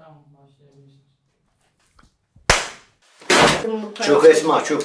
Tamam, başlayabiliriz. Çok Esma çok.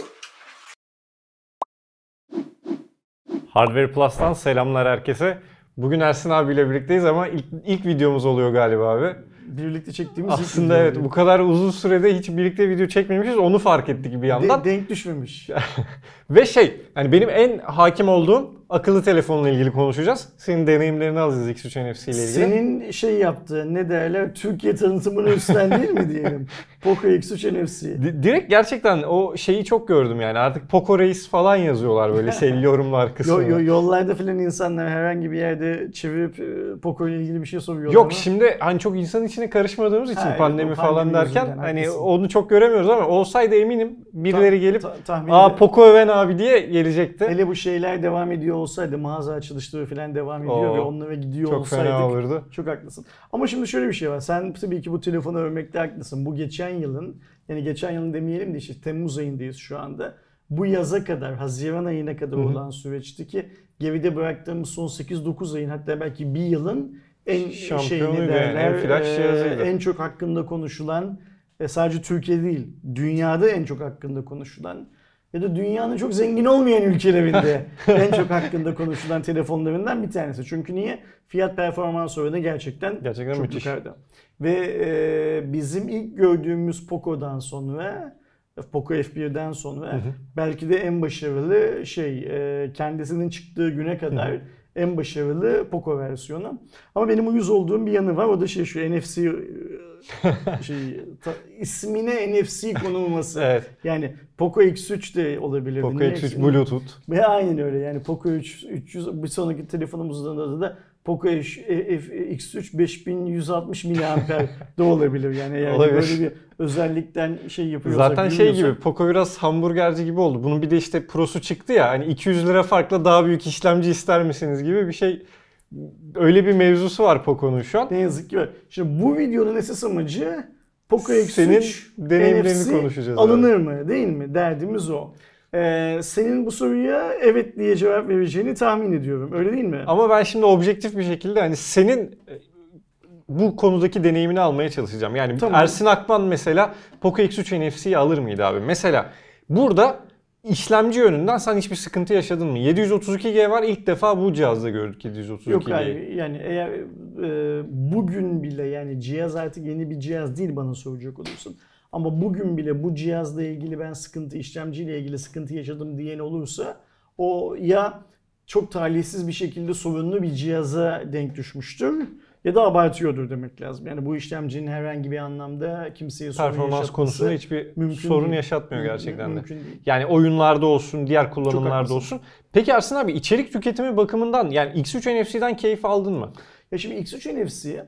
Hardware Plus'tan selamlar herkese. Bugün Ersin abiyle birlikteyiz ama ilk videomuz oluyor galiba abi. Birlikte çektiğimiz Aslında evet, bu kadar uzun sürede hiç birlikte video çekmemişiz, onu fark ettik bir yandan. denk düşmemiş. Ve hani benim en hakim olduğum akıllı telefonla ilgili konuşacağız. Senin deneyimlerini alacağız X3 NFC ile ilgili. Senin yaptığın ne derler, Türkiye tanıtımını üstlen değil mi diyelim? Poco X3 NFC. Direkt gerçekten o şeyi çok gördüm yani, artık Poco Reis falan yazıyorlar böyle sevgili yorumlar kısmına. Yollarda falan insanlar herhangi bir yerde çevirip Poco ile ilgili bir şey soruyorlar. Yok ama. Şimdi hani çok insan içine karışmadığımız için Evet, pandemi falan derken hani haklısın. onu çok göremiyoruz ama olsaydı eminim birileri gelip tahmin Poco öven abi diye gelecekti. Hele bu şeyler devam ediyor olsaydı, mağaza açılışları falan devam ediyor ve onlara gidiyor çok olsaydık. fena olurdu. Çok haklısın. Ama şimdi şöyle bir şey var. Sen tabii ki bu telefonu övmekte haklısın. Bu geçen yılın demeyelim de işte Temmuz ayındayız şu anda. Bu yaza kadar, Haziran ayına kadar olan süreçti ki geride bıraktığımız son 8-9 ayın, hatta belki bir yılın en şampiyonuydu yani, en flash cihazıydı. En çok hakkında konuşulan, sadece Türkiye değil, dünyada en çok hakkında konuşulan ya da dünyanın çok zengin olmayan ülkelerinde en çok hakkında konuşulan telefonlarından bir tanesi. Çünkü niye? Fiyat performans oranı gerçekten çok müthiş. yukarıda. Ve bizim ilk gördüğümüz Poco'dan sonra, Poco F1'den sonra belki de en başarılı kendisinin çıktığı güne kadar en başarılı Poco versiyonu. Ama benim uyuz olduğum bir yanı var. O da şu NFC ismine NFC konulması. Evet. Yani Poco X3 de olabilir. Poco X3 Bluetooth. Ve aynen öyle. Yani Poco 300, bir sonraki telefonumuzun adı da Poco X3 5160 mAh da olabilir. Yani olabilir. Böyle bir özellikten yapıyorsak. Zaten gibi, Poco biraz hamburgerci gibi oldu. Bunun bir de işte Pro'su çıktı ya, hani 200 lira farkla daha büyük işlemci ister misiniz gibi bir şey. Öyle bir mevzusu var Poco'nun şu an. Ne yazık ki var. Şimdi bu videonun esas amacı Poco X3 senin deneyimlerini NFC konuşacağız. alınır mı değil mi? Derdimiz o. Senin bu soruya evet diye cevap vereceğini tahmin ediyorum. Öyle değil mi? Ama ben şimdi objektif bir şekilde hani senin bu konudaki deneyimini almaya çalışacağım. Yani tamam. Ersin Akman mesela Poco X3 NFC'yi alır mıydı abi? Mesela burada işlemci yönünden sen hiçbir sıkıntı yaşadın mı? 732G var, ilk defa bu cihazda gördük 732G'yi. Yok abi, yani eğer bugün bile, yani cihaz artık yeni bir cihaz değil bana soracak olursun. Ama bugün bile bu cihazla ilgili ben işlemciyle ilgili sıkıntı yaşadım diyen olursa, o ya çok talihsiz bir şekilde sorunlu bir cihaza denk düşmüştür ya da abartıyordur demek lazım. Yani bu işlemcinin herhangi bir anlamda kimseye sorun yaşatması performans konusunda hiçbir sorun değil. Yaşatmıyor gerçekten de. Değil. Yani oyunlarda olsun, diğer kullanımlarda olsun. Peki Ersin abi, içerik tüketimi bakımından yani X3 NFC'den keyif aldın mı? Ya şimdi X3 NFC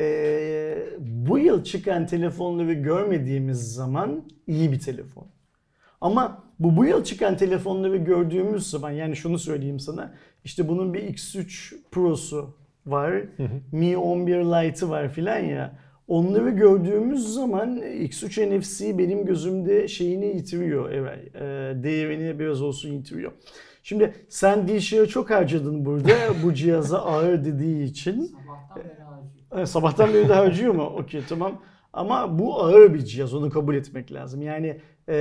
bu yıl çıkan telefonları görmediğimiz zaman iyi bir telefon. Ama bu yıl çıkan telefonları gördüğümüz zaman, yani şunu söyleyeyim sana, işte bunun bir X3 Pro'su var, Mi 11 Lite'ı var filan ya. Onları gördüğümüz zaman X3 NFC benim gözümde yitiriyor, değerini biraz olsun yitiriyor. Şimdi sen DShi'ye çok harcadın burada bu cihaza ağır dediği için. Sabahtan beri harcıyor. Sabahtan beri de harcıyor mu? Okey, tamam. Ama bu ağır bir cihaz, onu kabul etmek lazım. Yani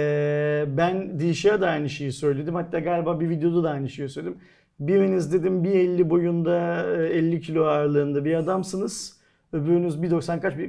ben DShi'ye de aynı şeyi söyledim. Hatta galiba bir videoda da aynı şeyi söyledim. Biriniz dedim 1.50 boyunda, 50 kilo ağırlığında bir adamsınız. Öbürünüz 1.90 kaç?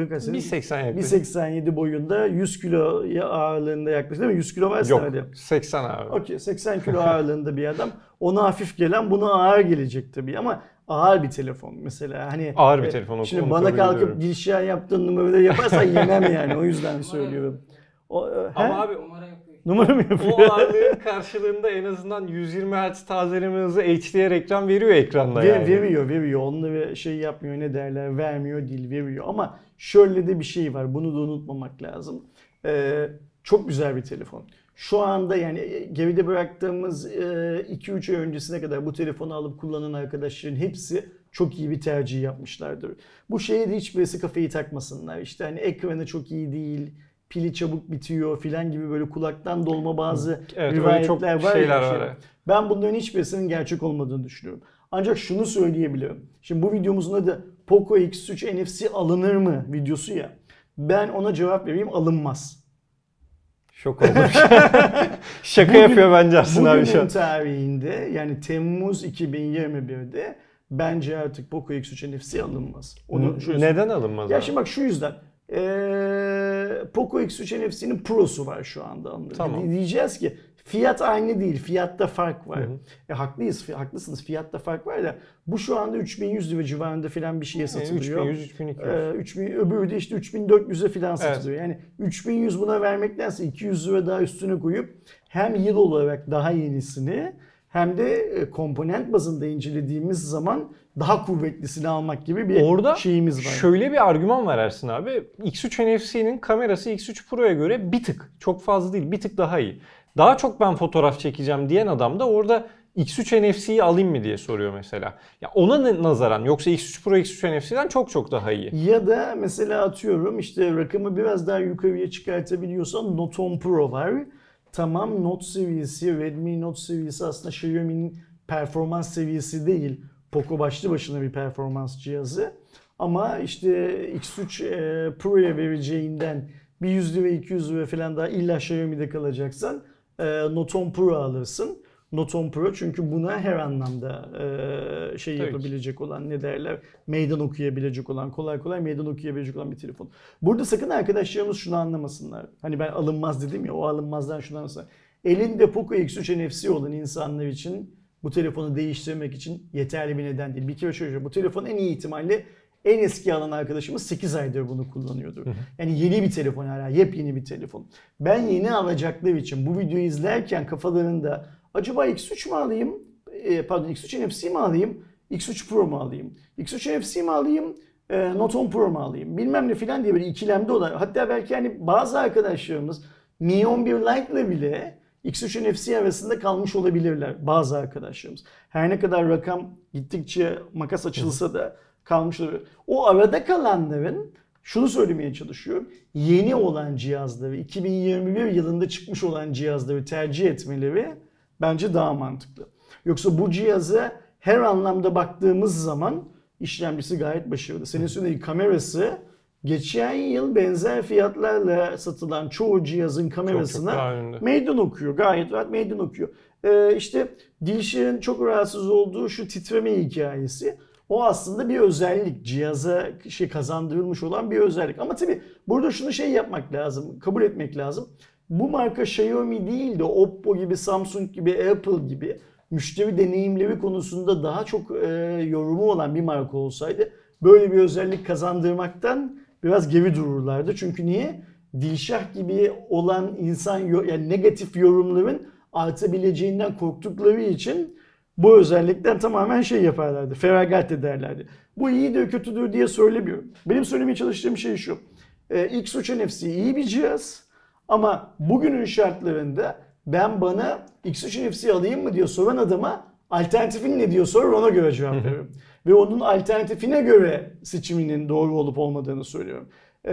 1.87 boyunda, 100 kilo ağırlığında yaklaşık, değil mi? 100 kilo varsa yok, hadi. 80 abi. Okey, 80 kilo ağırlığında bir adam. Ona hafif gelen buna ağır gelecek tabii, ama ağır bir telefon mesela. Hani ağır bir telefon. Şimdi bana kalkıp Dilşah yaptığın numarayı yaparsan yemem yani, o yüzden söylüyorum. Ama abi numara mı yapıyor? O ağırlığın karşılığında en azından 120 Hz tazeleme hızı, HDR ekran veriyor ekranda yani. Veriyor. Onları yapmıyor, ne derler, vermiyor değil, veriyor. Ama şöyle de bir şey var, bunu da unutmamak lazım. Çok güzel bir telefon. Şu anda yani geride bıraktığımız 2-3 ay öncesine kadar bu telefonu alıp kullanan arkadaşların hepsi çok iyi bir tercih yapmışlardır. Bu şeye de hiçbirisi kafayı takmasınlar. İşte hani ekranı çok iyi değil, pili çabuk bitiyor filan gibi böyle kulaktan dolma bazı rivayetler var ya. Ben bunların hiçbirisinin gerçek olmadığını düşünüyorum. Ancak şunu söyleyebilirim. Şimdi bu videomuzun adı Poco X3 NFC alınır mı videosu ya. Ben ona cevap vereyim, alınmaz. Şok oldum. Şaka yapıyor bence Ersin abi şu Bugünün an. tarihinde yani Temmuz 2021'de bence artık Poco X3 NFC alınmaz. Onu şöyle Neden alınmaz Ya abi? şimdi bak şu yüzden. Poco X3 NFC'nin Pro'su var şu anda. Tamam. Diyeceğiz ki fiyat aynı değil. Fiyatta fark var. Hı hı. Haklısınız. Fiyatta fark var da bu şu anda 3100 lira civarında falan bir şeye satılıyor. 3100, 3200. 3000, öbürü de işte 3400'e falan satılıyor. Yani 3100 buna vermektense 200 lira daha üstüne koyup hem yıl olarak daha yenisini hem de komponent bazında incelediğimiz zaman daha kuvvetlisini almak gibi bir Orada şeyimiz var. şöyle bir argüman var Ersin abi. X3 NFC'nin kamerası X3 Pro'ya göre bir tık, çok fazla değil, bir tık daha iyi. Daha çok ben fotoğraf çekeceğim diyen adam da orada X3 NFC'yi alayım mı diye soruyor mesela. Ya ona nazaran yoksa X3 Pro X3 NFC'den çok daha iyi. Ya da mesela atıyorum işte rakamı biraz daha yukarıya çıkartabiliyorsan Note 10 Pro var. Tamam, Note seviyesi, Redmi Note seviyesi aslında Xiaomi'nin performans seviyesi değil. Poco başlı başına bir performans cihazı. Ama işte X3 Pro'ya vereceğinden bir 100 lira 200 lira falan daha illa Xiaomi'de kalacaksan Note 10 Pro alırsın. Note 10 Pro çünkü buna her anlamda şey Tabii yapabilecek olan, ne derler, meydan okuyabilecek olan, kolay meydan okuyabilecek olan bir telefon. Burada sakın arkadaşlarımız şunu anlamasınlar. Hani ben alınmaz dedim ya, o alınmazdan şunu anlamasınlar. Elinde Poco X3 NFC olan insanlar için bu telefonu değiştirmek için yeterli bir neden değil. Bir kere şöyle, bu telefon en iyi ihtimalle en eski alan arkadaşımız 8 aydır bunu kullanıyordur. Yani yeni bir telefon, hala yepyeni bir telefon. Ben yeni alacaklar için bu videoyu izlerken kafalarında acaba X3 mü alayım? X3 NFC mi alayım? X3 Pro mu alayım? X3 NFC mi alayım? Note 10 Pro mu alayım? Bilmem ne filan diye böyle ikilemde olan. Hatta belki hani bazı arkadaşlarımız Mi 11 Lite ile bile X3 NFC arasında kalmış olabilirler bazı arkadaşlarımız. Her ne kadar rakam gittikçe makas açılsa da kalmış olabilir. O arada kalanların şunu söylemeye çalışıyorum. Yeni olan cihazları, 2021 yılında çıkmış olan cihazları tercih etmeleri bence daha mantıklı. Yoksa bu cihaza her anlamda baktığımız zaman işlemcisi gayet başarılı. Senin söylediğin kamerası geçen yıl benzer fiyatlarla satılan çoğu cihazın kamerasına meydan okuyor. Gayet rahat meydan okuyor. İşte Dilşah'ın çok rahatsız olduğu şu titreme hikayesi. O aslında bir özellik. Cihaza kazandırılmış olan bir özellik. Ama tabii burada şunu yapmak lazım. Kabul etmek lazım. Bu marka Xiaomi değil de Oppo gibi, Samsung gibi, Apple gibi müşteri deneyimleri konusunda daha çok yorumu olan bir marka olsaydı böyle bir özellik kazandırmaktan biraz geri dururlardı. Çünkü niye? Dilşah gibi olan insan, yani negatif yorumların artabileceğinden korktukları için bu özellikten tamamen yaparlardı. Feragat ederlerdi. Bu iyidir kötüdür diye söylemiyorum. Benim söylemeye çalıştığım şey şu. X3 NFC iyi bir cihaz. Ama bugünün şartlarında ben bana X3 NFC alayım mı diye soran adama alternatifin ne diyor sorar, ona göre cevap veriyorum. Ve onun alternatifine göre seçiminin doğru olup olmadığını söylüyorum.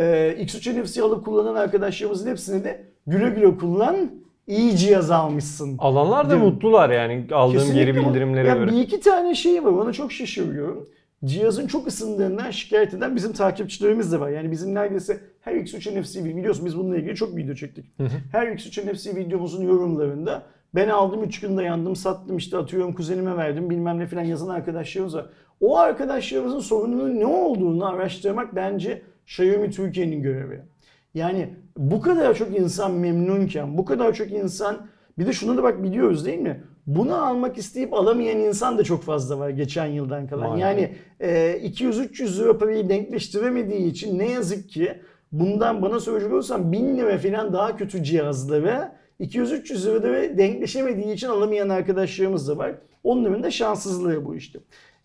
X3 NFC alıp kullanan arkadaşlarımızın hepsine de güle güle kullan, iyi cihaz almışsın. Alanlar da mutlular yani aldığım Kesinlikle geri bildirimlere göre. Bir iki tane şey var, ona çok şaşırıyorum. Cihazın çok ısındığından şikayet eden bizim takipçilerimiz de var. Yani bizim neredeyse her X3 NFC biliyorsun, biz bununla ilgili çok video çektik. Her X3 NFC videomuzun yorumlarında ben aldım 3 günde yandım, sattım, işte atıyorum kuzenime verdim bilmem ne falan yazan arkadaşlarımız var. O arkadaşlarımızın sorununun ne olduğunu araştırmak bence Xiaomi Türkiye'nin görevi. Yani bu kadar çok insan memnunken, bu kadar çok insan, bir de şunu da bak biliyoruz değil mi? Bunu almak isteyip alamayan insan da çok fazla var geçen yıldan kalan. Yani 200-300 lira parayı denkleştiremediği için ne yazık ki bundan bana söyleyecek olursan 1000 lira falan daha kötü cihazları 200-300 lirada denkleşemediği için alamayan arkadaşlarımız da var. Onların da şanssızlığı bu işte.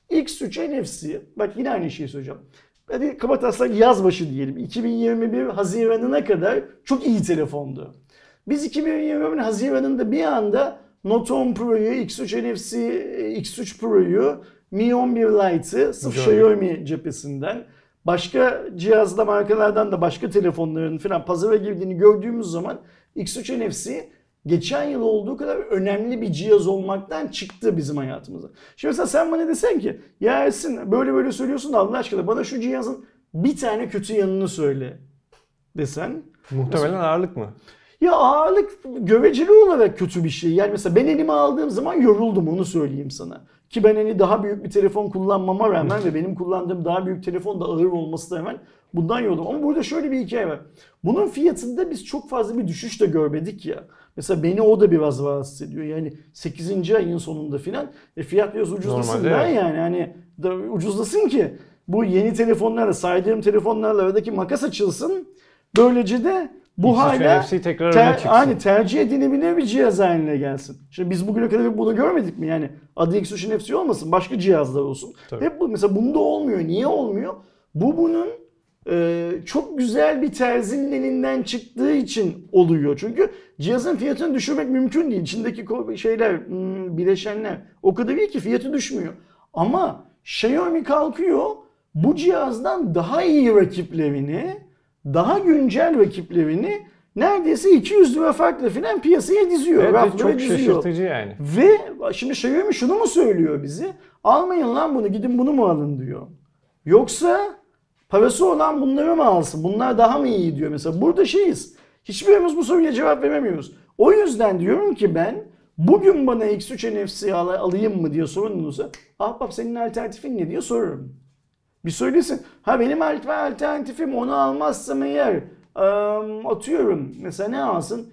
X3 NFC, bak yine aynı şeyi söyleyeceğim. Hadi kabataslak yaz başı diyelim. 2021 Haziran'ına kadar çok iyi telefondu. Biz 2021 Haziran'ında bir anda Note 10 Pro'yu, X3 NFC, X3 Pro'yu, Mi 11 Lite'ı sırf Xiaomi cephesinden, başka cihazda markalardan da başka telefonların falan pazara girdiğini gördüğümüz zaman X3 NFC geçen yıl olduğu kadar önemli bir cihaz olmaktan çıktı bizim hayatımıza. Şimdi mesela sen bana desen ki ya Ersin böyle söylüyorsun da Allah aşkına bana şu cihazın bir tane kötü yanını söyle. desen. Muhtemelen ağırlık mı? Ya ağırlık göreceli olarak kötü bir şey. Yani mesela ben elime aldığım zaman yoruldum, onu söyleyeyim sana. Ki ben hani daha büyük bir telefon kullanmama rağmen ve benim kullandığım daha büyük telefon da ağır olmasına rağmen bundan yoruldum. Ama burada şöyle bir hikaye var. Bunun fiyatında biz çok fazla bir düşüş de görmedik ya. Mesela beni o da biraz rahatsız ediyor. Yani 8. ayın sonunda filan fiyat biraz ucuzlasın Normalde ben evet. yani. Hani da ucuzlasın ki bu yeni telefonlarla, saydığım telefonlarla aradaki makas açılsın. Böylece de bu X3 hala NFC tekrar öne çıksın. tercih edilebilir bir cihaz haline gelsin. Şimdi biz bugüne kadar bunu görmedik mi? Yani adı X3 NFC olmasın, başka cihazlar olsun. Tabii. Hep bu mesela bunda olmuyor. Niye olmuyor? Bunun çok güzel bir terzinin elinden çıktığı için oluyor. Çünkü cihazın fiyatını düşürmek mümkün değil. İçindeki şeyler, bileşenler o kadar iyi ki fiyatı düşmüyor. Ama Xiaomi kalkıyor bu cihazdan daha iyi rakiplerini, daha güncel rakiplerini neredeyse 200 lira farklı falan piyasaya diziyor. Evet, raflara çok diziyor. şaşırtıcı yani. Ve şimdi Xiaomi şunu mu söylüyor bize? Almayın lan bunu, gidin bunu mu alın diyor. Yoksa parası olan bunları mı alsın? Bunlar daha mı iyi diyor mesela. Burada şeyiz. Hiçbirimiz bu soruya cevap veremiyoruz. O yüzden diyorum ki ben bugün bana X3 NFC alayım mı diye sorulursa ahbap senin alternatifin ne diye soruyorum. Bir söylesin. Ha benim alternatifim onu almazsam eğer atıyorum mesela ne alsın?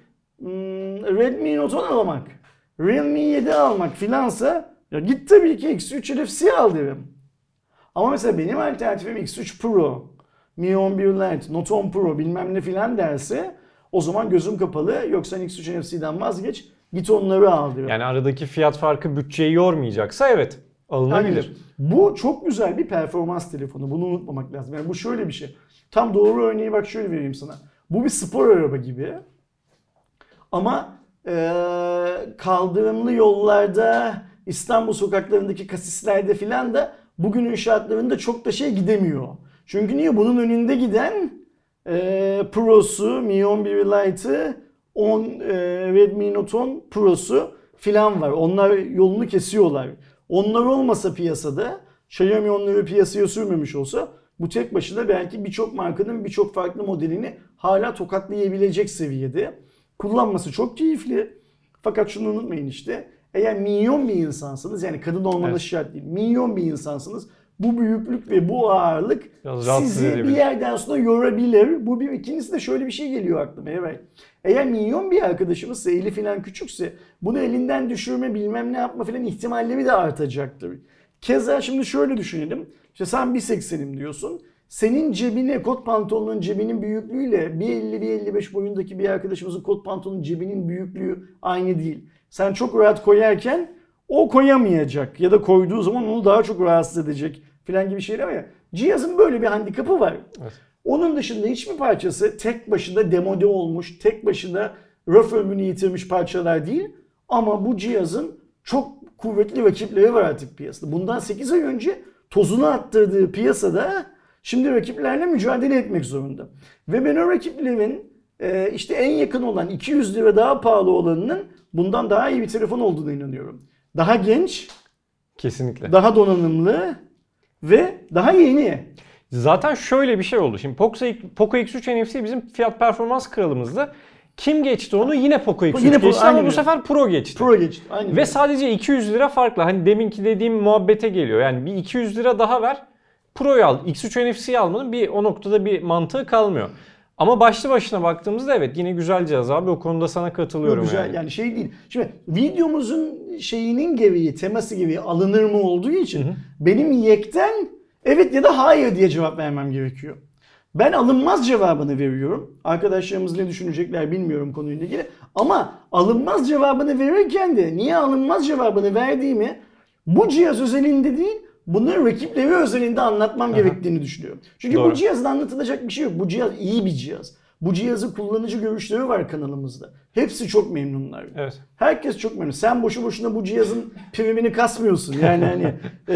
Redmi Note 10 almak. Realme 7 almak filansa ya git tabii ki X3 NFC al derim. Ama mesela benim alternatifim X3 Pro, Mi 11 Lite, Note 10 Pro bilmem ne filan derse o zaman gözüm kapalı. Yoksa X3 NFC'den vazgeç, git onları al diyor. Yani aradaki fiyat farkı bütçeyi yormayacaksa evet alınabilir. Yani bu çok güzel bir performans telefonu. Bunu unutmamak lazım. Yani bu şöyle bir şey. Tam doğru örneği bak şöyle vereyim sana. Bu bir spor araba gibi. Ama kaldırımlı yollarda, İstanbul sokaklarındaki kasislerde filan da bugünün şartlarında çok da gidemiyor. Çünkü niye? Bunun önünde giden Pro'su, Mi 11 Lite'ı, Redmi Note 10 Pro'su filan var. Onlar yolunu kesiyorlar. Onlar olmasa piyasada, Xiaomi onları piyasaya sürmemiş olsa bu tek başına belki birçok markanın birçok farklı modelini hala tokatlayabilecek seviyede. Kullanması çok keyifli. Fakat şunu unutmayın işte. Eğer milyon bir insansınız, yani kadın olmanız şart değil, milyon bir insansınız, bu büyüklük ve bu ağırlık sizi bir yerden sonra yorabilir. Bu bir. İkincisi de şöyle bir şey geliyor aklıma. Evet. Eğer milyon bir arkadaşımızsa, eli falan küçükse, bunu elinden düşürme, bilmem ne yapma falan ihtimalleri de artacaktır. Keza şimdi şöyle düşünelim. İşte sen 1.80'im diyorsun. Senin cebine, kot pantolonun cebinin büyüklüğüyle 1.50-1.55 boyundaki bir arkadaşımızın kot pantolonun cebinin büyüklüğü aynı değil. Sen çok rahat koyarken o koyamayacak ya da koyduğu zaman onu daha çok rahatsız edecek filan gibi şeyler var ya. Cihazın böyle bir handikapı var. Evet. Onun dışında hiçbir parçası tek başına demode olmuş, tek başına raf ömrünü yitirmiş parçalar değil. Ama bu cihazın çok kuvvetli rakipleri var artık piyasada. Bundan 8 ay önce tozunu attırdığı piyasada şimdi rakiplerle mücadele etmek zorunda. Ve ben o rakiplerin işte en yakın olan 200 lira daha pahalı olanının bundan daha iyi bir telefon olduğuna inanıyorum. Daha genç, kesinlikle, daha donanımlı ve daha yeni. Zaten şöyle bir şey oldu. Şimdi Poco X3 NFC bizim fiyat performans kralımızdı. Kim geçti onu? Yine Poco X3 geçti ama bu sefer Pro geçti. Pro geçti. Aynen. Ve sadece 200 lira farklı. Hani deminki dediğim muhabbete geliyor. Yani bir 200 lira daha ver, Pro'yu al. X3 NFC'yi almanın o noktada bir mantığı kalmıyor. Ama başlı başına baktığımızda evet yine güzel cihaz abi. O konuda sana katılıyorum. Güzel yani şey değil. Şimdi videomuzun şeyinin gereği, teması gereği alınır mı olduğu için benim yekten evet ya da hayır diye cevap vermem gerekiyor. Ben alınmaz cevabını veriyorum. Arkadaşlarımız ne düşünecekler bilmiyorum konuyla ilgili. Ama alınmaz cevabını verirken de niye alınmaz cevabını verdiğimi bu cihaz özelinde değil, bunların rakipleri özelinde anlatmam gerektiğini düşünüyorum. Çünkü bu cihazda anlatılacak bir şey yok. Bu cihaz iyi bir cihaz. Bu cihazın kullanıcı görüşleri var kanalımızda. Hepsi çok memnunlar. Evet. Herkes çok memnun. Sen boşu boşuna bu cihazın primini kasmıyorsun. Yani hani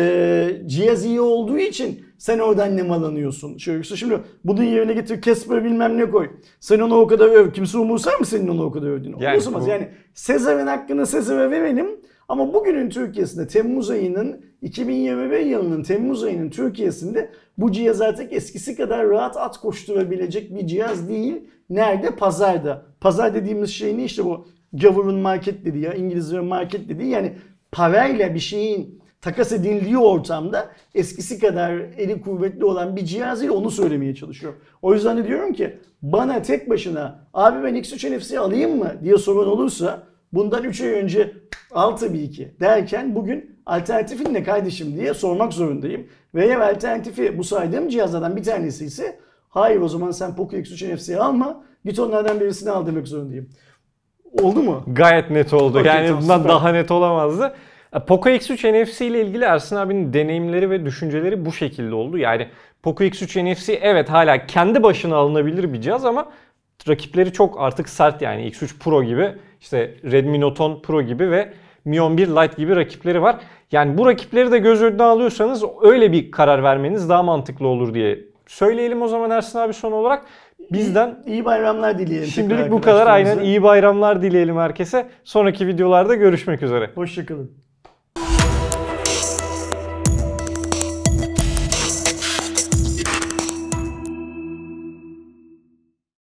cihaz iyi olduğu için sen oradan nemalanıyorsun. Şimdi bunun yerine getir Casper bilmem ne koy. Sen onu o kadar öv. Kimse umursar mı senin onu o kadar övdüğünü? Yani, umursamaz. Yani Sezar'ın hakkını Sezar'a verelim. Ama bugünün Türkiye'sinde Temmuz ayının 2021 yılının Temmuz ayının Türkiye'sinde bu cihaz artık eskisi kadar rahat at koşturabilecek bir cihaz değil. Nerede? Pazarda. Pazar dediğimiz şey ne? İşte bu gavurun market dediği ya İngilizlerin market dediği, yani parayla bir şeyin takas edildiği ortamda eskisi kadar eli kuvvetli olan bir cihaz değil, onu söylemeye çalışıyorum. O yüzden de diyorum ki bana tek başına abi ben X3 NFC alayım mı diye soran olursa bundan 3 ay önce al tabii ki derken bugün alternatifin ne kardeşim diye sormak zorundayım. Ve eğer alternatifi bu saydığım cihazlardan bir tanesi ise hayır o zaman sen Poco X3 NFC'yi alma, git onlardan birisini al demek zorundayım. Oldu mu? Gayet net oldu. Okey, Yani tamam, bundan süper. daha net olamazdı. Poco X3 NFC ile ilgili Ersin abinin deneyimleri ve düşünceleri bu şekilde oldu. Yani Poco X3 NFC evet hala kendi başına alınabilir bir cihaz ama rakipleri çok artık sert, yani X3 Pro gibi, işte Redmi Note 10 Pro gibi ve Mi 11 Lite gibi rakipleri var. Yani bu rakipleri de göz önüne alıyorsanız öyle bir karar vermeniz daha mantıklı olur diye söyleyelim o zaman Ersin abi son olarak. Bizden iyi bayramlar dileyelim. şimdilik bu kadar. Aynen, arkadaşlarımıza. iyi bayramlar dileyelim herkese. Sonraki videolarda görüşmek üzere. Hoşçakalın.